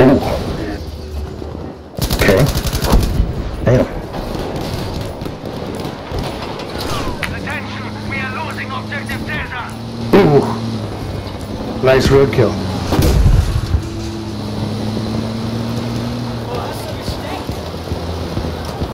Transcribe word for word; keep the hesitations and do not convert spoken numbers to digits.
Ooh. Okay. Damn. Attention, we are losing objective data. Ooh. Nice roadkill.